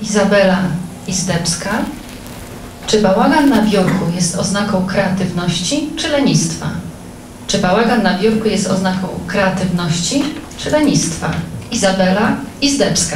Izabela Izdebska. Czy bałagan na biurku jest oznaką kreatywności czy lenistwa? Czy bałagan na biurku jest oznaką kreatywności czy lenistwa? Izabela Izdebska.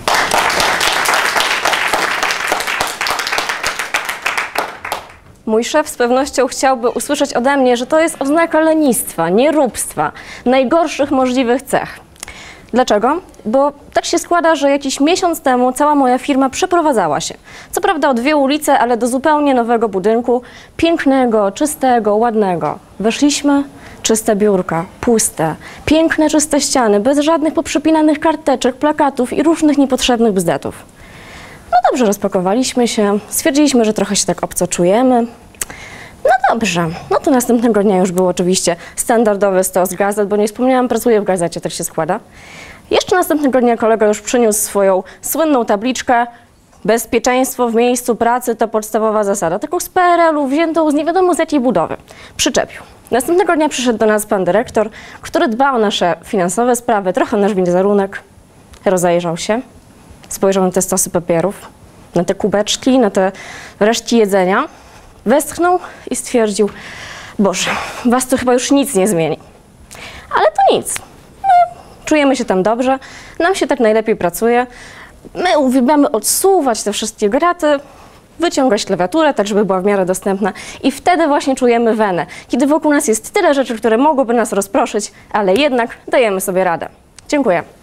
Mój szef z pewnością chciałby usłyszeć ode mnie, że to jest oznaka lenistwa, nieróbstwa, najgorszych możliwych cech. Dlaczego? Bo tak się składa, że jakiś miesiąc temu cała moja firma przeprowadzała się. Co prawda o 2 ulice, ale do zupełnie nowego budynku, pięknego, czystego, ładnego. Weszliśmy, czyste biurka, puste, piękne, czyste ściany, bez żadnych poprzypinanych karteczek, plakatów i różnych niepotrzebnych bzdetów. No dobrze, rozpakowaliśmy się, stwierdziliśmy, że trochę się tak obco czujemy. No dobrze, no to następnego dnia już był oczywiście standardowy stos gazet, bo nie wspomniałam, pracuję w gazecie, tak się składa. Jeszcze następnego dnia kolega już przyniósł swoją słynną tabliczkę bezpieczeństwo w miejscu pracy to podstawowa zasada, taką z PRL-u wziętą z nie wiadomo z jakiej budowy. Przyczepił. Następnego dnia przyszedł do nas pan dyrektor, który dba o nasze finansowe sprawy, trochę nasz wizerunek, rozejrzał się. Spojrzał na te stosy papierów, na te kubeczki, na te resztki jedzenia, westchnął i stwierdził: Boże, was to chyba już nic nie zmieni. Ale to nic. My czujemy się tam dobrze, nam się tak najlepiej pracuje. My uwielbiamy odsuwać te wszystkie graty, wyciągać klawiaturę, tak żeby była w miarę dostępna i wtedy właśnie czujemy wenę, kiedy wokół nas jest tyle rzeczy, które mogłyby nas rozproszyć, ale jednak dajemy sobie radę. Dziękuję.